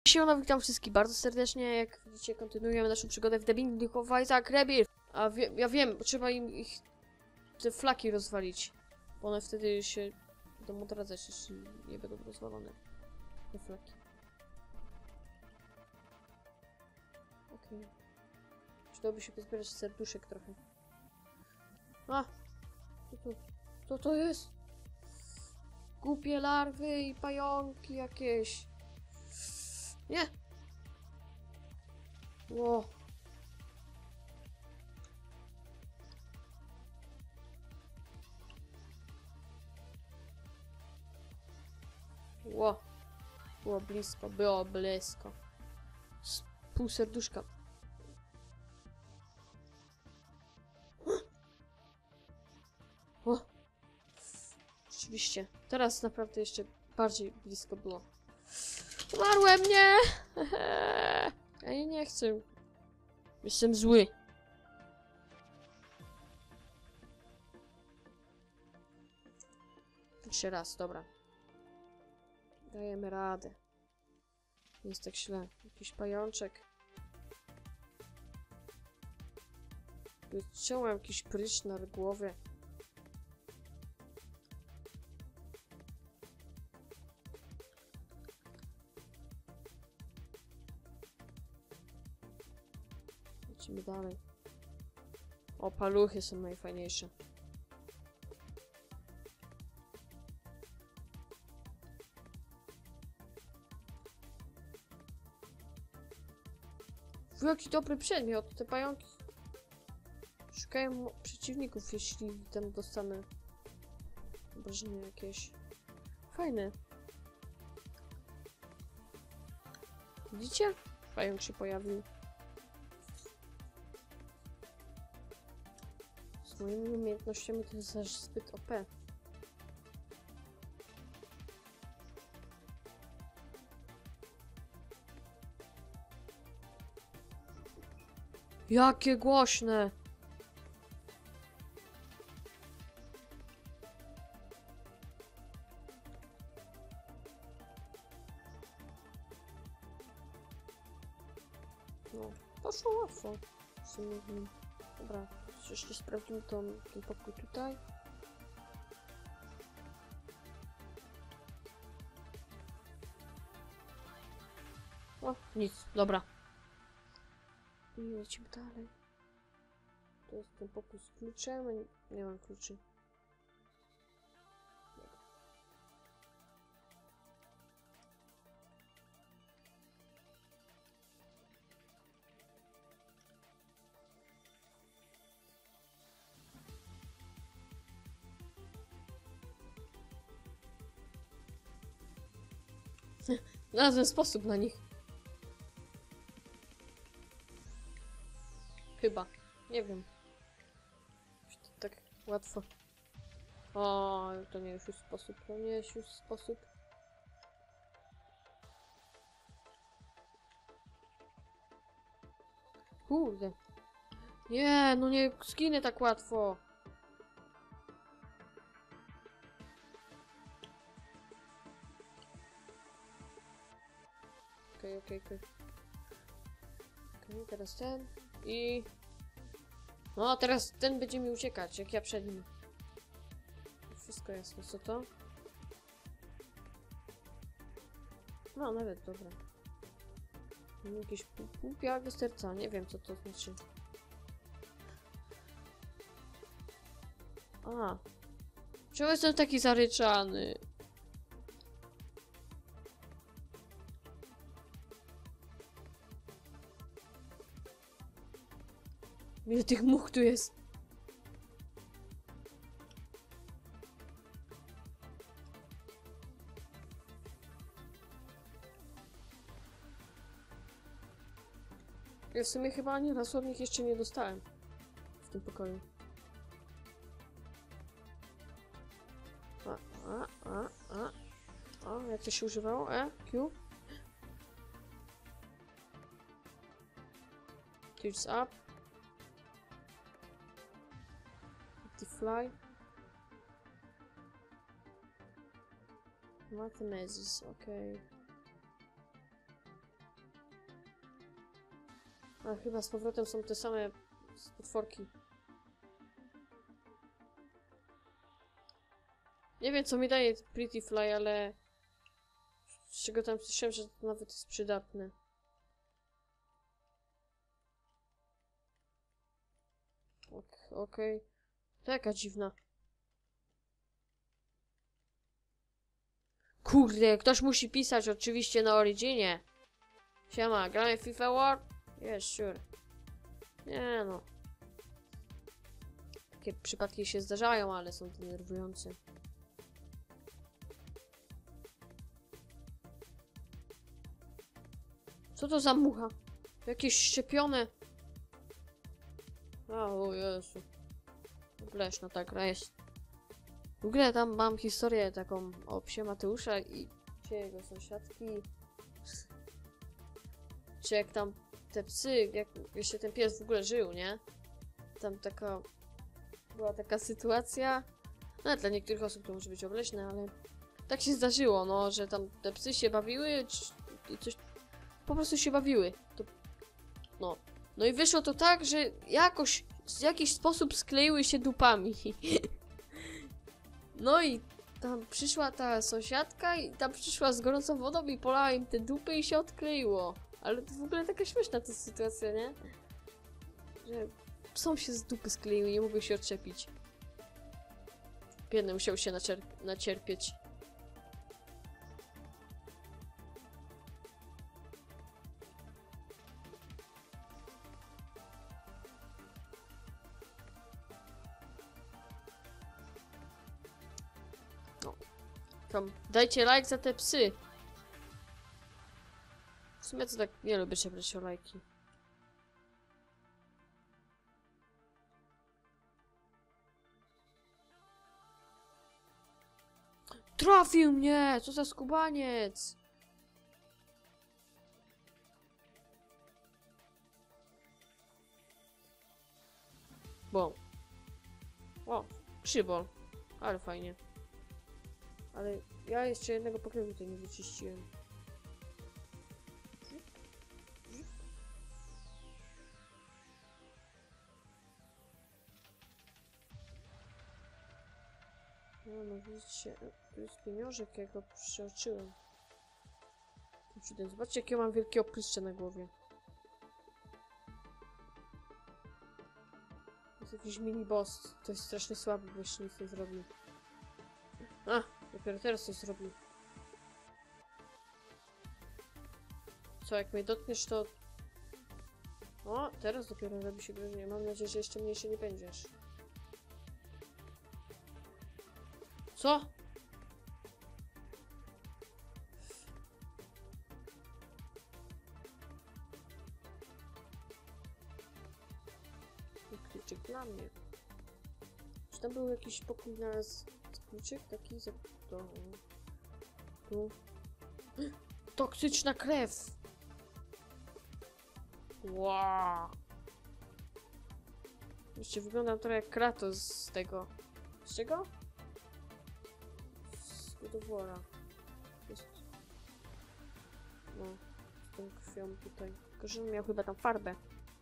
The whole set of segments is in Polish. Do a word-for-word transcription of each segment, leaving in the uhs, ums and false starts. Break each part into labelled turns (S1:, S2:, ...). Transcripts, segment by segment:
S1: Siemano, witam wszystkich bardzo serdecznie. Jak widzicie, kontynuujemy naszą przygodę w The Binding of Isaac Rebirth. A wie, ja wiem, trzeba im ich te flaki rozwalić, bo one wtedy się będą odradzać, jeśli nie będą rozwalone. Te flaki. Okej. Okay. Przydałoby się pozbierać serduszek trochę. A! Co to, co to jest? Głupie larwy i pająki jakieś. Nie! Ło! Ło! Było blisko, było blisko. Z pół serduszka. O! Rzeczywiście. Teraz naprawdę jeszcze bardziej blisko było. Umarłem, nie! Ja nie chcę. Jestem zły. Jeszcze raz, dobra. Dajemy radę. Nie jest tak źle. Jakiś pajączek. Wyciąłem jakiś prysz na głowie. Lecimy dalej. O, paluchy są najfajniejsze. Jaki dobry przedmiot, te pająki szukają przeciwników, jeśli tam dostanę obrażenia jakieś. Fajne. Widzicie? Pająk się pojawił. Z moimi umiejętnościami to jest aż zbyt O P. Jakie głośne! No, poszło łatwo. W sumie, dobra, jeszcze sprawdzimy tą, ten pokój tutaj. O, nic, dobra. I lecimy dalej. To jest ten pokój z kluczem. Nie, nie mam kluczy. Znalazłem sposób na nich. Chyba. Nie wiem. To tak łatwo. O, to nie jest już sposób. To nie jest już sposób. Kurde. Nie, no nie zginę tak łatwo. Okej, okej, okej. Okej, teraz ten. I... No, teraz ten będzie mi uciekać, jak ja przed nim. Wszystko jasne, co to? No, nawet, dobra. Jakieś pół, pół białego serca, nie wiem, co to znaczy. A. Czemu jestem taki zaryczany? Ile tych much tu jest? Ja w sumie chyba ani razu od nich jeszcze nie dostałem w tym pokoju. A, a, a, a. A, jak to się używało? E? Q? Tears up. Fly. Mathematics, okej. Okay. A chyba z powrotem są te same potworki. Nie wiem, co mi daje Pretty Fly, ale... Z czego tam słyszałem, że to nawet jest przydatne. Ok, okej. Okay. To jaka dziwna. Kurde, ktoś musi pisać oczywiście na Originie. Siema, gramy w FIFA World? Yes, sure. Nie no. Takie przypadki się zdarzają, ale są denerwujące. Co to za mucha? Jakieś szczepione. A, o Jezu. Leśna ta gra jest. W ogóle tam mam historię taką o psie Mateusza i psie jego sąsiadki. Czy jak tam te psy, jak jeszcze ten pies w ogóle żył, nie? Tam taka... Była taka sytuacja. No dla niektórych osób to może być obleśne, ale... Tak się zdarzyło, no, że tam te psy się bawiły, czy coś... Po prostu się bawiły. To... No. No i wyszło to tak, że jakoś... W jakiś sposób skleiły się dupami. No i tam przyszła ta sąsiadka i tam przyszła z gorącą wodą i polała im te dupy i się odkleiło. Ale to w ogóle taka śmieszna ta sytuacja, nie? Że psom się z dupy skleiły i nie mogły się odczepić. Biedny musiał się nacier- nacierpieć. Tam, dajcie like za te psy. W sumie to tak nie lubię się brać o lajki. Trafił mnie! Co za skubaniec! Bo. O, przybol. Ale fajnie. Ale ja jeszcze jednego pokrywu tutaj nie wyczyściłem. No, no widzicie, tu jest pieniążek, jak go przeoczyłem. Zobaczcie, jakie mam wielkie opryszcze na głowie. To jest jakiś mini boss. To jest strasznie słaby, bo jeszcze nic nie zrobił. A, dopiero teraz coś zrobił. Co, jak mnie dotkniesz, to... O, teraz dopiero robi się groźnie. Mam nadzieję, że jeszcze mniejszy nie będziesz. Co? Kluczyk dla mnie. Czy tam był jakiś pokój na z... kluczyk taki za... To... Tu... Toksyczna krew! Wow. Jeszcze wyglądam trochę jak Kratos z tego... Z czego? Z God of War'a. Jest... No, z tą krwią tutaj. Tylko, że miał chyba tam farbę.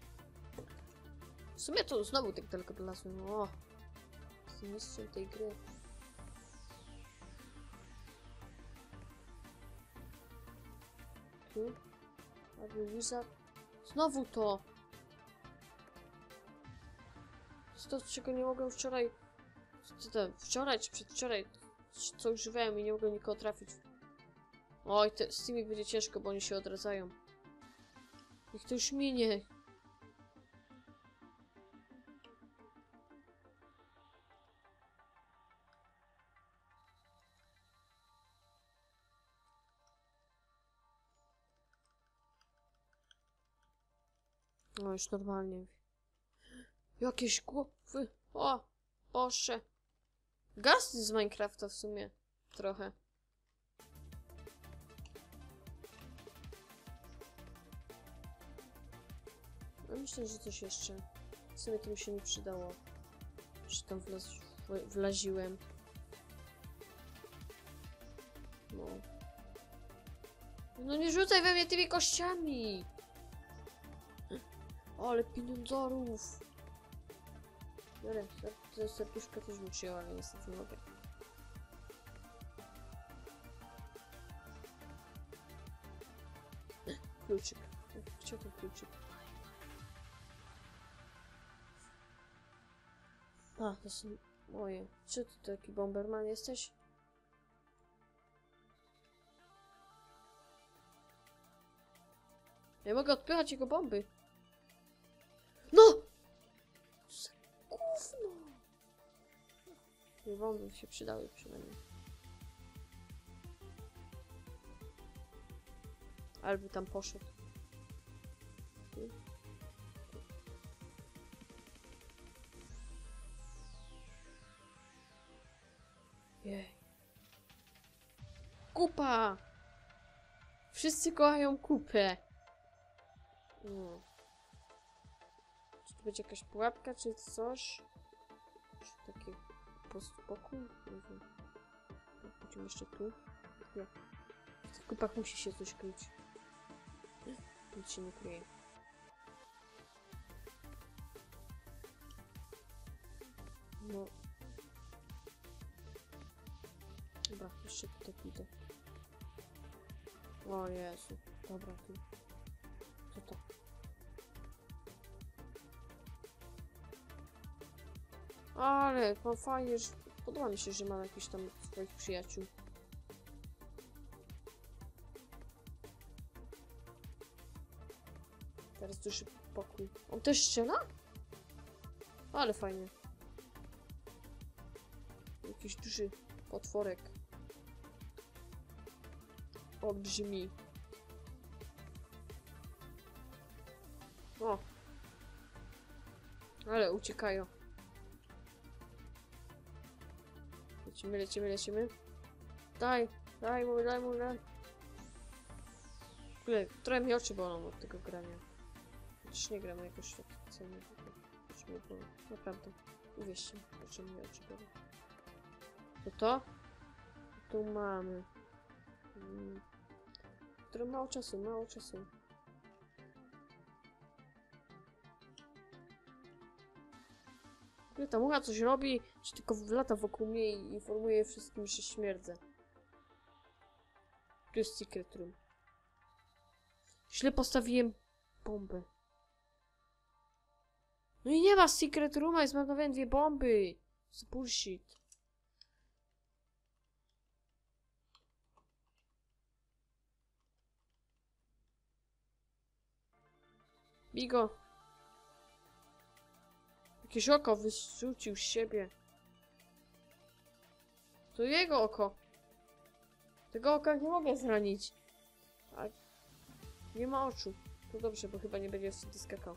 S1: W sumie to znowu tak daleko dolazłem. O! Jestem mistrzem tej gry. Tu? Aby Wizard. Znowu to! To jest to, czego nie mogłem wczoraj... Co to? Wczoraj czy przedwczoraj? Co używałem i nie mogłem nikogo trafić. Oj, te, z tymi będzie ciężko, bo oni się odradzają. Niech to już minie. No już normalnie. Jakieś głowy. O! Boże. Gaz z Minecrafta w sumie. Trochę. No myślę, że coś jeszcze. W sumie to mi się nie przydało. Że tam wlaz wlaziłem. No. No nie rzucaj we mnie tymi kościami! Ale pieniądzorów! Biorę, ser serduszka też bym przyjął, ale niestety nie mogę. Kluczyk. Chciał ten kluczyk. A, to są moje. Czy ty taki bomberman jesteś? Ja mogę odpychać jego bomby. No! Co za gówno! Te bomby się przydały przynajmniej. Ale by tam poszedł. Tu. Tu. Jej. Kupa! Wszyscy kochają kupę. No. Czy to będzie jakaś pułapka, czy coś? Czy taki po prostu pokój? Nie wiem. Pójdziemy jeszcze tu. Nie. W tych kupach musi się coś kryć. Nic się nie kryje. No. Dobra, jeszcze tutaj pójdę. O Jezu. Dobra, tu. Co to? Ale no fajnie, że... Podoba mi się, że mam jakichś tam swoich przyjaciół. Teraz duży pokój. On też strzela? Ale fajnie. Jakiś duży potworek. Olbrzymi. O! Ale uciekają. Lecimy, lecimy, lecimy. Daj, daj mu, daj mu, daj. Kurde, trochę mi oczy bolą od tego grania. Chociaż nie gram jakoś tak specjalnie. Już mi było. Naprawdę. Uwierzcie mi, oczy mi oczy bolą. To to? Tu mamy. Hmm. Które mało czasu, mało czasu. Ta mucha coś robi, czy tylko lata wokół mnie i informuje wszystkim, że śmierdzę. Tu jest secret room. Źle postawiłem bombę. No i nie ma secret rooma i zmarnowałem dwie bomby. To bullshit. Bigo. Jakieś oko wyrzucił z siebie. To jego oko. Tego oka nie mogę zranić. A nie ma oczu. To dobrze, bo chyba nie będzie wtedy skakał.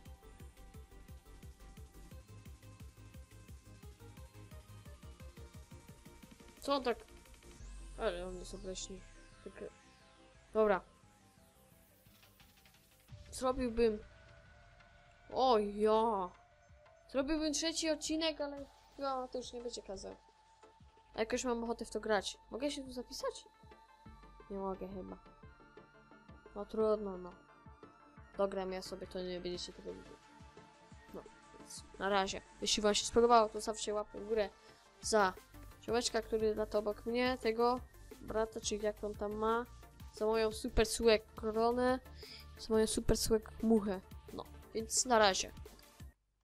S1: Co on tak... Ale on jest obleśny. Tak... Dobra. Zrobiłbym... O ja. Zrobiłbym trzeci odcinek, ale no, to już nie będzie kazał. A jakoś mam ochotę w to grać. Mogę się tu zapisać? Nie mogę chyba. No trudno, no. Dogram ja sobie, to nie będziecie tego widzieć. No, więc na razie. Jeśli wam się spodobało, to zostawcie łapkę w górę za ziomeczka, który lata obok mnie, tego brata, czyli jak on tam ma, za moją super słek koronę, za moją super słek muchę. No, więc na razie.